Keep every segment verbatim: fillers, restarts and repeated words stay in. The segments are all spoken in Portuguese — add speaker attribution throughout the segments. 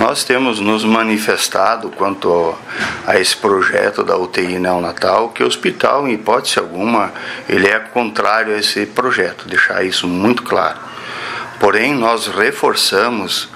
Speaker 1: nós temos nos manifestado quanto a esse projeto da U T I neonatal, que o hospital, em hipótese alguma, ele é contrário a esse projeto, deixar isso muito claro. Porém, nós reforçamos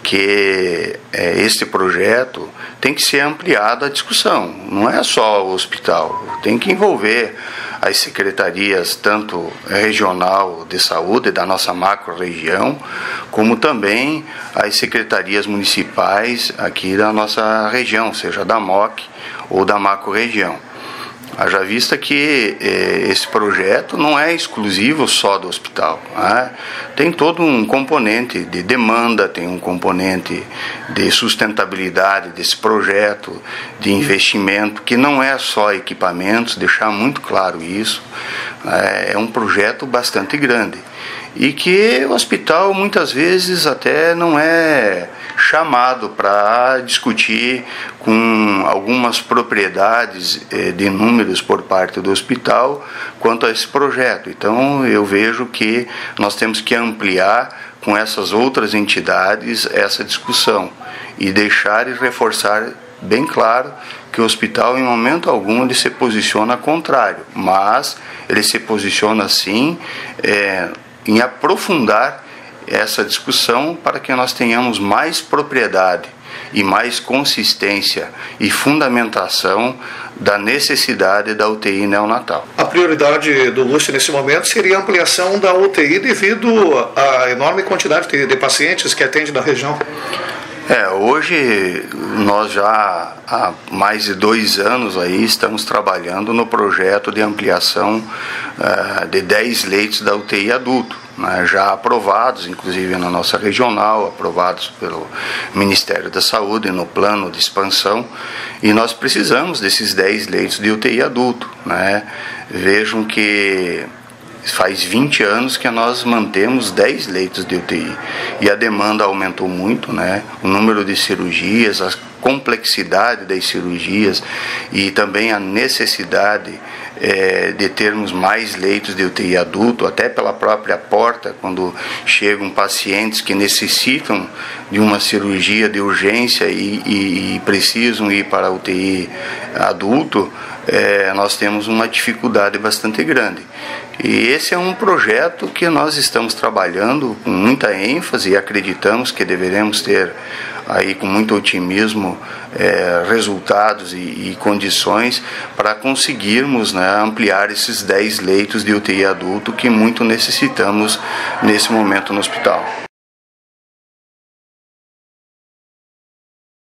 Speaker 1: que é, este projeto tem que ser ampliado à discussão. Não é só o hospital, tem que envolver as secretarias, tanto regional de saúde da nossa macro-região, como também as secretarias municipais aqui da nossa região, seja da M O C ou da macro-região. Haja vista que eh, esse projeto não é exclusivo só do hospital, né? Tem todo um componente de demanda, tem um componente de sustentabilidade desse projeto, de investimento, que não é só equipamentos, deixar muito claro isso, né? É um projeto bastante grande e que o hospital muitas vezes até não é chamado para discutir com algumas propriedades eh, de números por parte do hospital quanto a esse projeto. Então eu vejo que nós temos que ampliar com essas outras entidades essa discussão e deixar e reforçar bem claro que o hospital, em momento algum, ele se posiciona contrário, mas ele se posiciona sim eh, em aprofundar essa discussão para que nós tenhamos mais propriedade e mais consistência e fundamentação da necessidade da U T I neonatal.
Speaker 2: A prioridade do Lúcio nesse momento seria a ampliação da U T I devido à enorme quantidade de, de pacientes que atende na região.
Speaker 1: É, hoje nós já há mais de dois anos aí estamos trabalhando no projeto de ampliação uh, de dez leitos da U T I adulto, né, já aprovados, inclusive na nossa regional, aprovados pelo Ministério da Saúde no plano de expansão, e nós precisamos desses dez leitos de U T I adulto, né. Vejam que faz vinte anos que nós mantemos dez leitos de U T I e a demanda aumentou muito, né? O número de cirurgias, a complexidade das cirurgias e também a necessidade é, de termos mais leitos de U T I adulto, até pela própria porta, quando chegam pacientes que necessitam de uma cirurgia de urgência e, e, e precisam ir para a U T I adulto, é, nós temos uma dificuldade bastante grande. E esse é um projeto que nós estamos trabalhando com muita ênfase e acreditamos que deveremos ter aí com muito otimismo é, resultados e, e condições para conseguirmos, né, ampliar esses dez leitos de U T I adulto que muito necessitamos nesse momento no hospital.